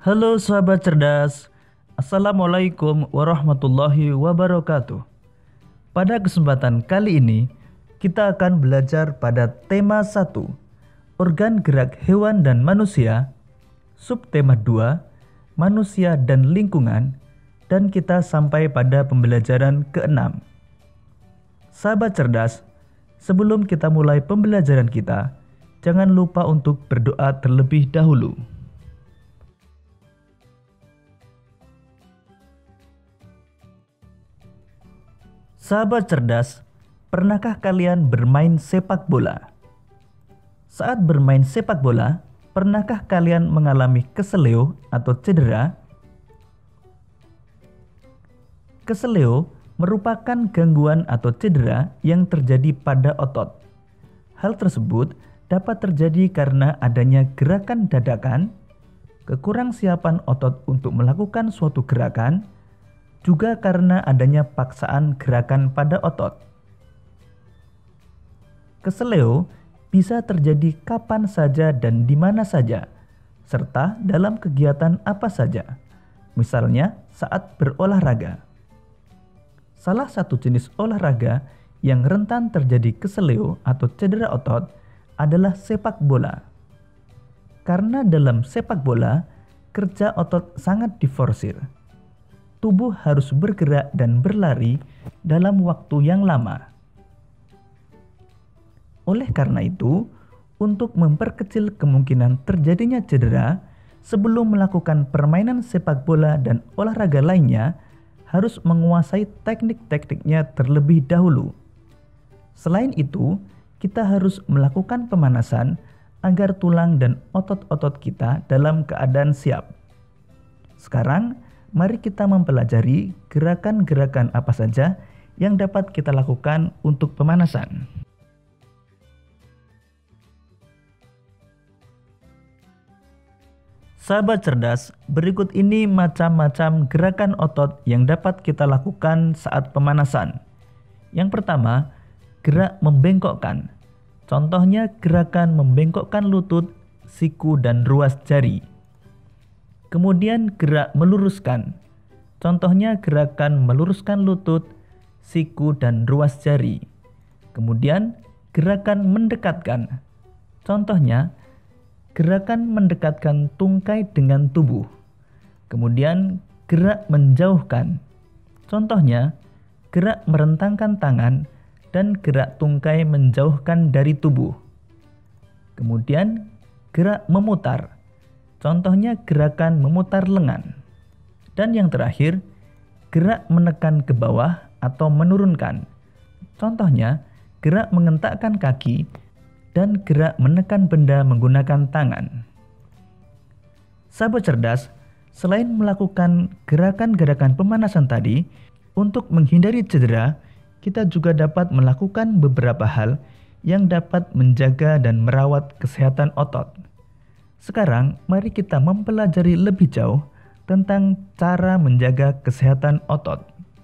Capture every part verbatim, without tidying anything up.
Halo sahabat cerdas, Assalamualaikum warahmatullahi wabarakatuh. Pada kesempatan kali ini, kita akan belajar pada tema satu, organ gerak hewan dan manusia, subtema dua, manusia dan lingkungan, dan kita sampai pada pembelajaran keenam. Sahabat cerdas, sebelum kita mulai pembelajaran kita, jangan lupa untuk berdoa terlebih dahulu. Sahabat cerdas, pernahkah kalian bermain sepak bola? Saat bermain sepak bola, pernahkah kalian mengalami keseleo atau cedera? Keseleo merupakan gangguan atau cedera yang terjadi pada otot. Hal tersebut dapat terjadi karena adanya gerakan dadakan, kekurangsiapan otot untuk melakukan suatu gerakan, juga karena adanya paksaan gerakan pada otot. Keseleo bisa terjadi kapan saja dan di mana saja, serta dalam kegiatan apa saja, misalnya saat berolahraga. Salah satu jenis olahraga yang rentan terjadi keseleo atau cedera otot adalah sepak bola. Karena dalam sepak bola, kerja otot sangat diforsir. Tubuh harus bergerak dan berlari dalam waktu yang lama. Oleh karena itu, untuk memperkecil kemungkinan terjadinya cedera, sebelum melakukan permainan sepak bola dan olahraga lainnya, harus menguasai teknik-tekniknya terlebih dahulu. Selain itu, kita harus melakukan pemanasan agar tulang dan otot-otot kita dalam keadaan siap. Sekarang, mari kita mempelajari gerakan-gerakan apa saja yang dapat kita lakukan untuk pemanasan. Sahabat cerdas, berikut ini macam-macam gerakan otot yang dapat kita lakukan saat pemanasan. Yang pertama, gerak membengkokkan. Contohnya gerakan membengkokkan lutut, siku, dan ruas jari. Kemudian gerak meluruskan. Contohnya gerakan meluruskan lutut, siku, dan ruas jari. Kemudian gerakan mendekatkan. Contohnya gerakan mendekatkan tungkai dengan tubuh. Kemudian gerak menjauhkan. Contohnya gerak merentangkan tangan dan gerak tungkai menjauhkan dari tubuh. Kemudian gerak memutar. Contohnya gerakan memutar lengan. Dan yang terakhir, gerak menekan ke bawah atau menurunkan. Contohnya, gerak mengentakkan kaki dan gerak menekan benda menggunakan tangan. Sahabat cerdas, selain melakukan gerakan-gerakan pemanasan tadi, untuk menghindari cedera, kita juga dapat melakukan beberapa hal yang dapat menjaga dan merawat kesehatan otot. Sekarang, mari kita mempelajari lebih jauh tentang cara menjaga kesehatan otot.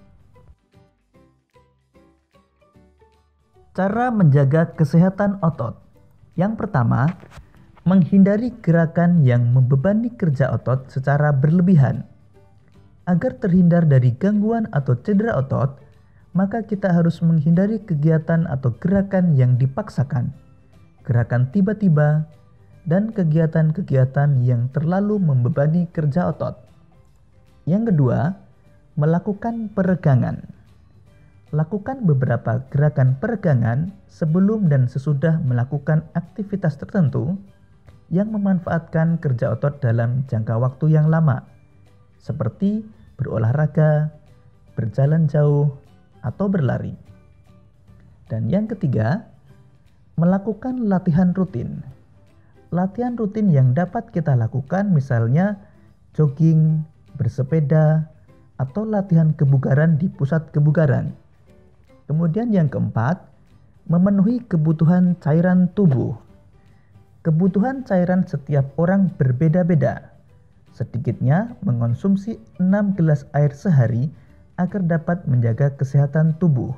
Cara menjaga kesehatan otot. Yang pertama, menghindari gerakan yang membebani kerja otot secara berlebihan. Agar terhindar dari gangguan atau cedera otot, maka kita harus menghindari kegiatan atau gerakan yang dipaksakan, gerakan tiba-tiba, dan kegiatan-kegiatan yang terlalu membebani kerja otot. Yang kedua, melakukan peregangan. Lakukan beberapa gerakan peregangan sebelum dan sesudah melakukan aktivitas tertentu yang memanfaatkan kerja otot dalam jangka waktu yang lama, seperti berolahraga, berjalan jauh, atau berlari. Dan yang ketiga, melakukan latihan rutin. Latihan rutin yang dapat kita lakukan misalnya jogging, bersepeda, atau latihan kebugaran di pusat kebugaran. Kemudian yang keempat, memenuhi kebutuhan cairan tubuh. Kebutuhan cairan setiap orang berbeda-beda. Sedikitnya mengonsumsi enam gelas air sehari agar dapat menjaga kesehatan tubuh.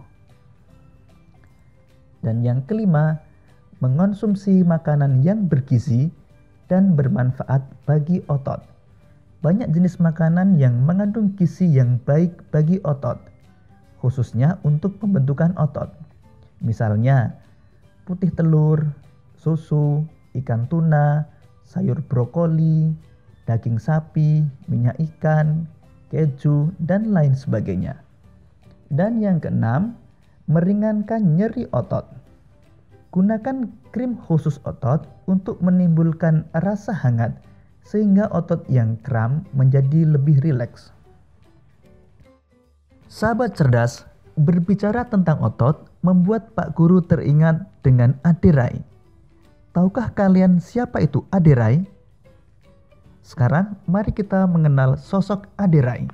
Dan yang kelima, mengonsumsi makanan yang bergizi dan bermanfaat bagi otot. banyak jenis makanan yang mengandung gizi yang baik bagi otot, khususnya untuk pembentukan otot. Misalnya, putih telur, susu, ikan tuna, sayur brokoli, daging sapi, minyak ikan, keju, dan lain sebagainya. Dan yang keenam, meringankan nyeri otot. Gunakan krim khusus otot untuk menimbulkan rasa hangat sehingga otot yang kram menjadi lebih rileks. Sahabat cerdas, berbicara tentang otot membuat Pak Guru teringat dengan Ade Rai. Tahukah kalian siapa itu Ade Rai? Sekarang mari kita mengenal sosok Ade Rai.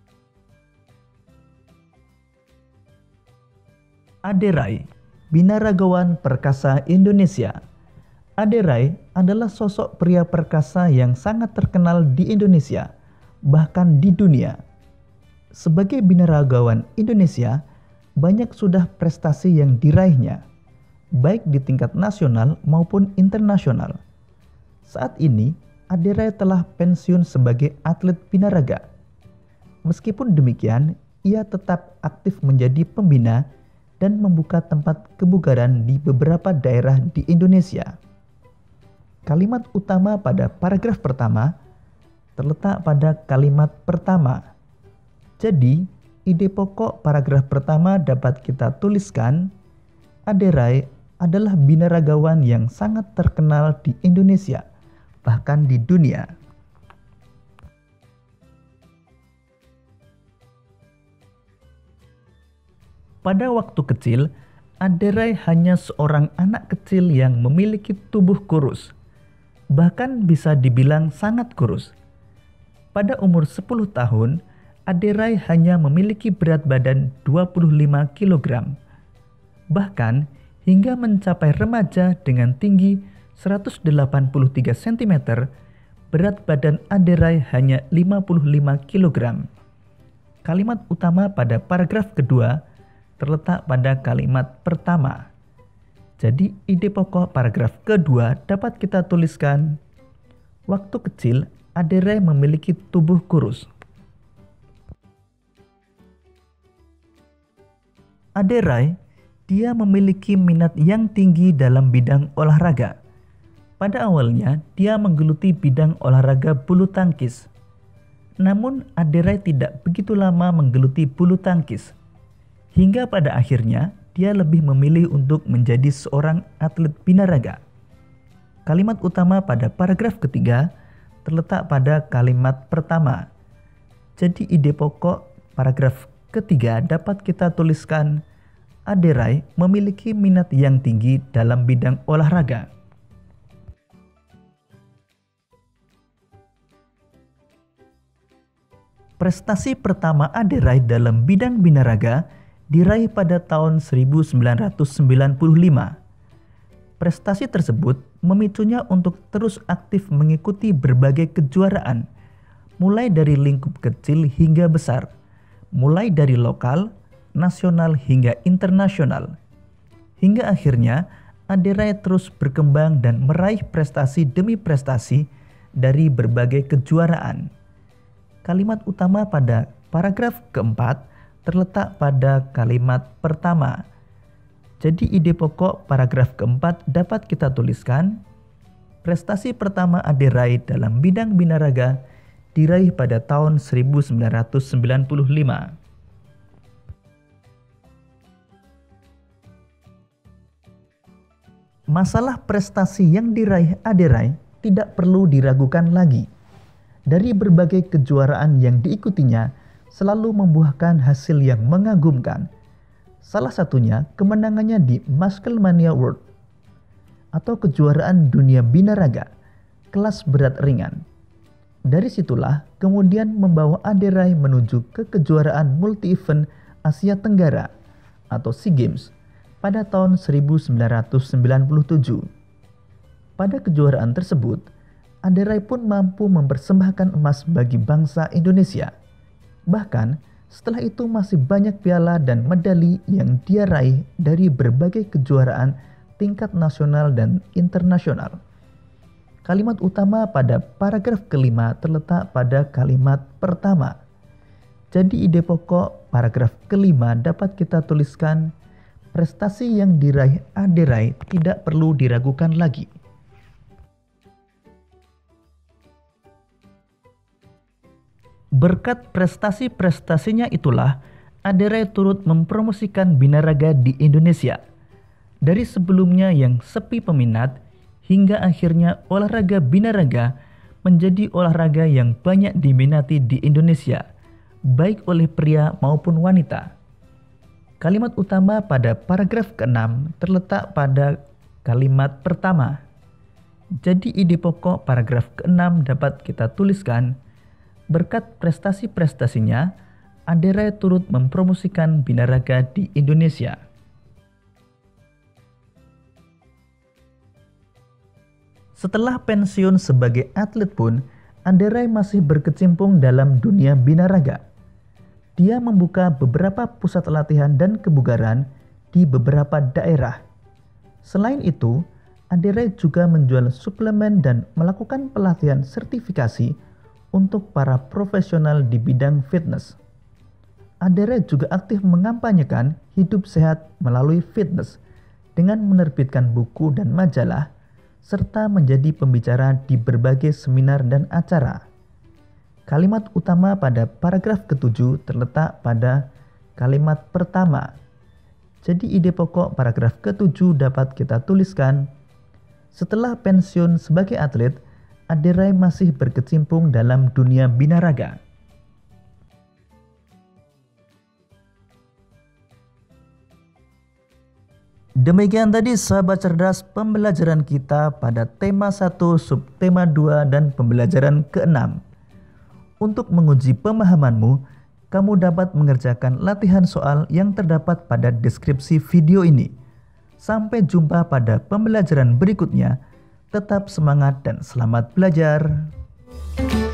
Ade Rai, binaragawan perkasa Indonesia. Ade Rai adalah sosok pria perkasa yang sangat terkenal di Indonesia, bahkan di dunia. Sebagai binaragawan Indonesia, banyak sudah prestasi yang diraihnya, baik di tingkat nasional maupun internasional. Saat ini, Ade Rai telah pensiun sebagai atlet binaraga. Meskipun demikian, ia tetap aktif menjadi pembina dan membuka tempat kebugaran di beberapa daerah di Indonesia. Kalimat utama pada paragraf pertama terletak pada kalimat pertama. Jadi, ide pokok paragraf pertama dapat kita tuliskan, Ade Rai adalah binaragawan yang sangat terkenal di Indonesia, bahkan di dunia. Pada waktu kecil, Ade Rai hanya seorang anak kecil yang memiliki tubuh kurus, bahkan bisa dibilang sangat kurus. Pada umur sepuluh tahun, Ade Rai hanya memiliki berat badan dua puluh lima kilogram. Bahkan hingga mencapai remaja dengan tinggi seratus delapan puluh tiga sentimeter, berat badan Ade Rai hanya lima puluh lima kilogram. Kalimat utama pada paragraf kedua terletak pada kalimat pertama. Jadi ide pokok paragraf kedua dapat kita tuliskan, waktu kecil Ade Rai memiliki tubuh kurus. Ade Rai, dia memiliki minat yang tinggi dalam bidang olahraga. Pada awalnya, dia menggeluti bidang olahraga bulu tangkis. Namun, Ade Rai tidak begitu lama menggeluti bulu tangkis. Hingga pada akhirnya, dia lebih memilih untuk menjadi seorang atlet binaraga. Kalimat utama pada paragraf ketiga terletak pada kalimat pertama. Jadi ide pokok paragraf ketiga dapat kita tuliskan, Ade Rai memiliki minat yang tinggi dalam bidang olahraga. Prestasi pertama Ade Rai dalam bidang binaraga diraih pada tahun seribu sembilan ratus sembilan puluh lima. Prestasi tersebut memicunya untuk terus aktif mengikuti berbagai kejuaraan, mulai dari lingkup kecil hingga besar, mulai dari lokal, nasional hingga internasional. Hingga akhirnya Ade Rai terus berkembang dan meraih prestasi demi prestasi dari berbagai kejuaraan. Kalimat utama pada paragraf keempat terletak pada kalimat pertama. Jadi ide pokok paragraf keempat dapat kita tuliskan, prestasi pertama Ade Rai dalam bidang binaraga diraih pada tahun seribu sembilan ratus sembilan puluh lima. Masalah prestasi yang diraih Ade Rai tidak perlu diragukan lagi. Dari berbagai kejuaraan yang diikutinya, selalu membuahkan hasil yang mengagumkan. Salah satunya kemenangannya di Musclemania World atau kejuaraan dunia binaraga kelas berat ringan. Dari situlah kemudian membawa Ade Rai menuju ke kejuaraan multi-event Asia Tenggara atau SEA Games pada tahun seribu sembilan ratus sembilan puluh tujuh. Pada kejuaraan tersebut, Ade Rai pun mampu mempersembahkan emas bagi bangsa Indonesia. Bahkan setelah itu masih banyak piala dan medali yang dia raih dari berbagai kejuaraan tingkat nasional dan internasional. Kalimat utama pada paragraf kelima terletak pada kalimat pertama. Jadi ide pokok paragraf kelima dapat kita tuliskan, prestasi yang diraih Aderai tidak perlu diragukan lagi. Berkat prestasi-prestasinya itulah Aderai turut mempromosikan binaraga di Indonesia. Dari sebelumnya yang sepi peminat, hingga akhirnya olahraga binaraga menjadi olahraga yang banyak diminati di Indonesia, baik oleh pria maupun wanita. Kalimat utama pada paragraf keenam terletak pada kalimat pertama. Jadi ide pokok paragraf keenam dapat kita tuliskan, berkat prestasi-prestasinya, Aderai turut mempromosikan binaraga di Indonesia. Setelah pensiun sebagai atlet pun, Aderai masih berkecimpung dalam dunia binaraga. Dia membuka beberapa pusat latihan dan kebugaran di beberapa daerah. Selain itu, Aderai juga menjual suplemen dan melakukan pelatihan sertifikasi untuk para profesional di bidang fitness. Aderai juga aktif mengampanyekan hidup sehat melalui fitness dengan menerbitkan buku dan majalah, serta menjadi pembicara di berbagai seminar dan acara. Kalimat utama pada paragraf ketujuh terletak pada kalimat pertama. Jadi ide pokok paragraf ketujuh dapat kita tuliskan, setelah pensiun sebagai atlet, Aderai masih berkecimpung dalam dunia binaraga. Demikian tadi sahabat cerdas pembelajaran kita pada tema satu, subtema dua, dan pembelajaran keenam. Untuk menguji pemahamanmu, kamu dapat mengerjakan latihan soal yang terdapat pada deskripsi video ini. Sampai jumpa pada pembelajaran berikutnya. Tetap semangat dan selamat belajar.